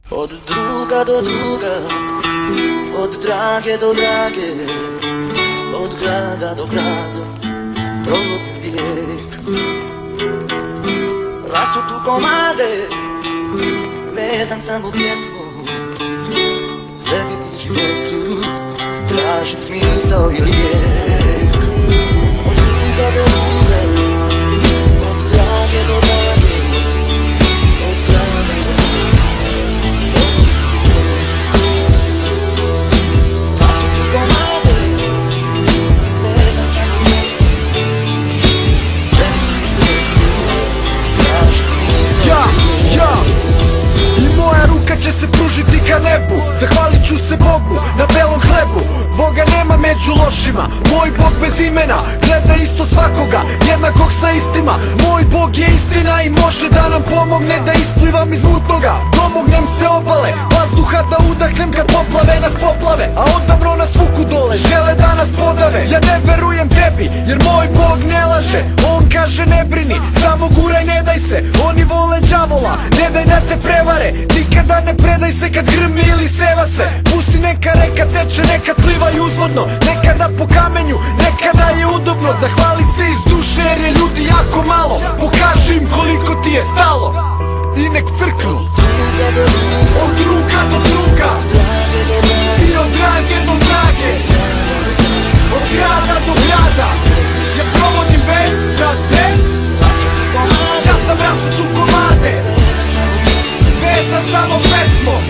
Od druga do druga, od drage do drage, od grada do grada, provodim vijek. Rasutu komade, vezan sam u pjesmu, sebi i životu, tražim smisao i lijek. Od druga do druga, od drage do drage, od grada do grada, rasutu komade, vezan sam u pjesmu, sebi i životu, tražim smisao i lijek. I moja ruka će se pružiti ka nebu, zahvalit ću se Bogu na belom hlebu. Boga nema među lošima, moj Bog bez imena, gleda isto svakoga, jednakog sa istima. Moj Bog je istina i može da nam pomogne da isplivam iz mutnoga. Domognem se obale, vazduha da udahnem kad poplave nas poplave, a odavno nas vuku dole, žele da nas podave. Ja ne verujem tebi, jer moj Bog ne laže, on kaže ne brini, samo guraj, ne daj se. Oni vole đavola, ne daj da te prevare, nikada ne predaj se kad grmi ili seva sve. Pusti neka reka teče, neka pliva i uzvodno, nekada po kamenju, nekada je udobno. Zahvali se iz duše jer je ljudi jako malo, pokaži im koliko ti je stalo i nek crknu. Od druga do druga i od drage do drage, od grada do grada, ja provodim brate. Ja sam rasut u komade, vezan samo pesmom.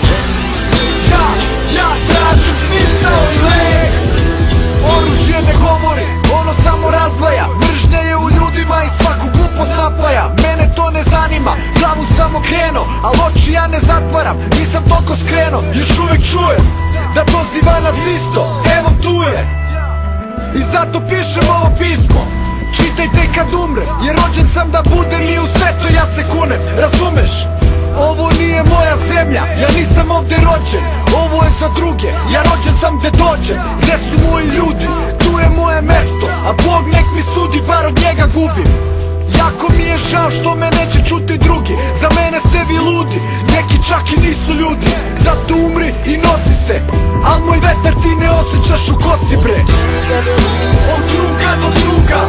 Ja tražim smisao i lek. Oružje ne govori, ono samo razdvaja. Mržnja je u ljudima i svaku glupost napaja. Mene to ne zanima, glavu sam okrenuo, al oči ja ne zatvaram, nisam toliko skrenuo. Još uvek čujem da poziva nas isto, evo tu je. I zato pišem ovo pismo, čitajte kad umrem, jer rođen sam da budem i u sve to ja se kunem, razumeš? Ovo nije moja zemlja, ja nisam ovde rođen, ovo je za druge, ja rođen sam gde dođem. Gde su moji ljudi, tu je moje mesto, a Bog nek mi sudi, bar od njega gubim. Jako mi je žao što me neće čuti drugi, za mene ste vi ludi, neki čak i nisu ljudi. Zato umri i nosi se, al moj vetar ti ne osjećaš u kosi bre. Od druga do druga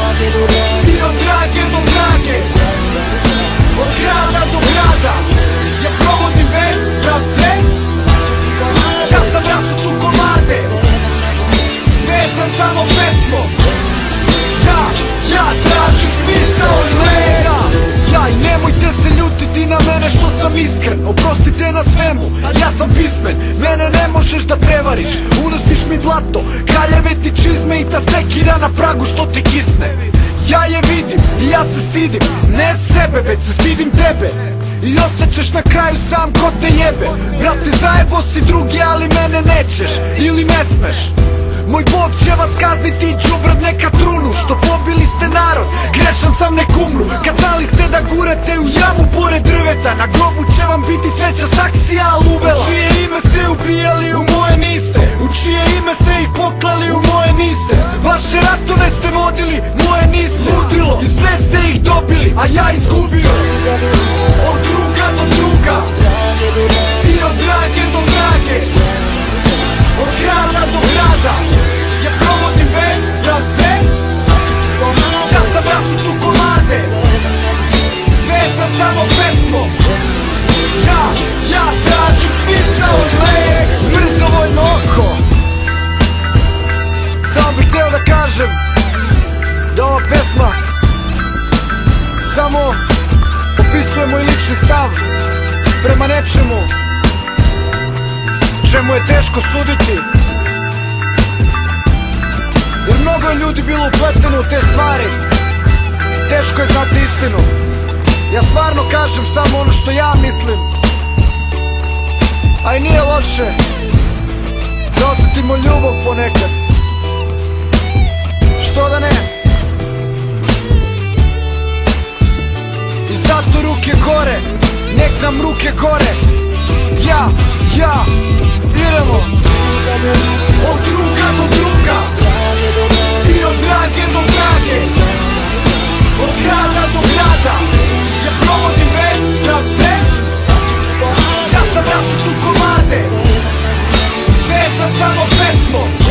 i od drage do drage, od grada do grada, ja provodim brate. Ja sam rasut u komade, vezan samo pesmom. Ja tražim smisao i leka. Ja i nemojte se ljutiti na mene što sam iskren, oprostite na svemu, ja sam pismen. Mene ne možeš da prevariš, unosiš mi blato, kaljave ti čizme i ta sekira na pragu što ti kisne. Ja je vidim i ja se stidim, ne sebe već se stidim tebe, i ostaćeš na kraju sam ko te jebe. Brate zajebo si drugi ali mene nećeš ili ne smeš. Moj Bog će vas kazniti i đubrad neka trunu, što pobili ste narod, grešan sam nek umru. Kazali ste da gurete u jamu pored drveta, na grobu će vam biti čeća saksija aluvela. U čije ime ste ubijali, u moje niste, u čije ime ste ih poklali, u moje niste. Vaše ratove ste vodili, moje niste. Ludilo, i sve ste ih dobili, a ja izgubio. Od druga do druga i od drage do drage, od grada do grada, ja provodim brate. Ja sam rasut u komade, vezan samo pesmom. Ja tražim smisao i lek. Mrzovoljno oko, samo bih hteo da kažem da ova pesma samo opisuje moj lični stav prema nečemu čemu je teško suditi, jer mnogo je ljudi bilo upleteno u te stvari. Teško je znati istinu. Ja stvarno kažem samo ono što ja mislim, a i nije loše da osetimo ljubav ponekad, što da ne. I zato ruke gore, nek nam ruke gore. Ja, idemo. Od druga do druga i od drage do drage, od grada do grada, ja provodim brate. Ja sam rasut smo